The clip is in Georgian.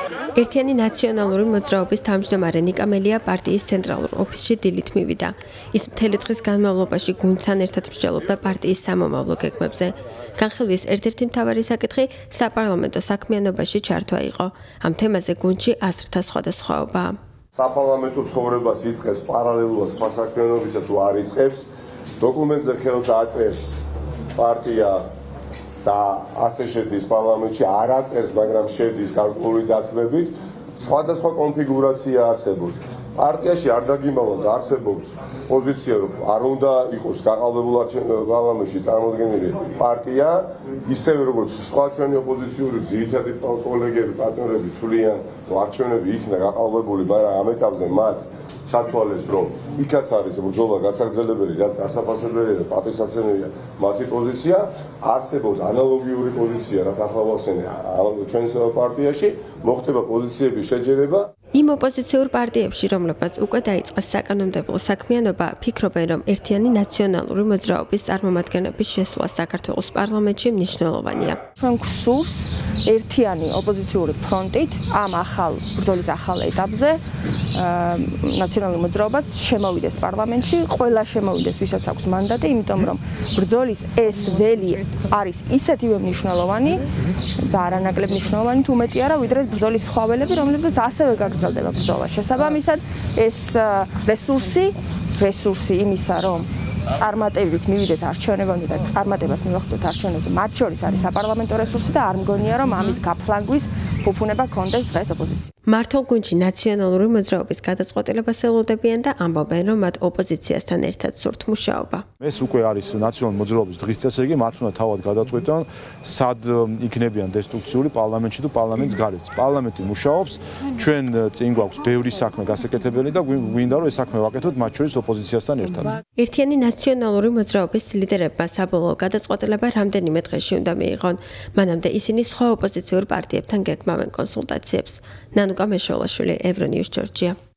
ერთიანი ნაციონალური მოძრაობის თავმჯდომარე ნიკა მელია პარტიის ცენტრალურ ოფისში დილით მივიდა. ის მთელი დღის განმავლობაში გუნდთან ერთად მსჯელობდა პარტიის სამომავლო გეგმებზე. განხილვის ერთ-ერთი მთავარი საკითხი საპარლამენტო საქმიანობაში ჩართვა იყო. ამ თემაზე გუნდში აზრთა სხვადასხვაობაა. საპარლამენტო ცხოვრებას იწყებს პარალელურად სხვა საქმიანობისა თუ არ იწყებს, დოკუმენტზე ხელს აწევს პარტია და ასე შედის პარლამენტში, არ აწერს, მაგრამ შედის გარკვეული დათმებით, სხვადასხვა კონფიგურაცია არსებობს. პარტიაში არ დაგიმალოთ, არსებობს პოზიცია, არ უნდა იყოს გაყალბებულ პარლამენტში წარმოდგენილი პარტია, ისევე როგორც სხვა ჩვენი ოპოზიციური ძირითადი კოლეგები, პარტნიორები თვლიან, რომ არჩევნები იქნა გაყალბებული, მაგრამ ამ ეტაპზე მათ ჩათვალეს, რომ იქაც არის ბრძოლა გასაგრძელებელი, რაც დასაფასებელია და პატივსაცემია მათი პოზიცია, არსებობს ანალოგიური პოზიცია, რაც ახლა ვახსენე ჩვენს პარტიაში, მოხდება პოზიციების შეჯერება. იმ ოპოზიციურ პარტიებში, რომლებმაც უკვე დაიწყეს საკანონმდებლო საქმიანობა, ფიქრობენ, რომ ერთიანი ნაციონალური მოძრაობის წარმომადგენლების შესვლა საქართველოს პარლამენტში მნიშვნელოვანია. ჩვენ გვსურს ერთიანი ოპოზიციური ფრონტით ამ ბრძოლის ახალ ეტაპზე ნაციონალური მოძრაობაც შემოვიდეს პარლამენტში, ყველა შემოვიდეს, ვისაც აქვს მანდატი, იმიტომ რომ ბრძოლის ეს ველი არის ისეთივე მნიშვნელოვანი და არანაკლებ მნიშვნელოვანი, თუ მეტი არა, ვიდრე ბრძოლის სხვა ველები, რომლებზეც ასევე გაგრძელდება ბრძოლა. შესაბამისად, ეს რესურსი იმისა, რომ წარმატებით მივიდეთ არჩევნებამდე და წარმატებას მივაღწევთ არჩევნებზე, მათ შორის არის საპარლამენტო რესურსი და არ მგონია, რომ ამის გაფლანგვის ფუფუნება კონდეს დღეს ოპოზიცია. მართულ გუნდში ნაციონალური მოძრაობის გადაწყვეტილებას ელოდებიან და ამბობენ, რომ მათ ოპოზიციასთან ერთად სურთ მუშაობა. ეს უკვე არის ნაციონალური მოძრაობის დღის წესრიგი, მათ უნდა თავად გადაწყვეტონ, სად იქნებიან დესტრუქციული პარლამენტში თუ პარლამენტის გარეთ. პარლამენტი მუშაობს, ჩვენ წინ გვაქვს ბევრი საქმე გასაკეთებელი და გვინდა რომ ეს საქმე ვაკეთოთ მათ შორის ოპოზიციასთან ერთად. ერთიანი ნაციონალური მოძრაობის ლიდერებმა საბოლოო გადაწყვეტილება რამდენიმე დღეში უნდა მიიღონ. მანამდე ისინი სხვა ოპოზიციურ პარტიებთან გეგმავენ კონსულტაციებს. ნანუკა მეშოლაშვილი, ევრონიუს, ჯორჯია.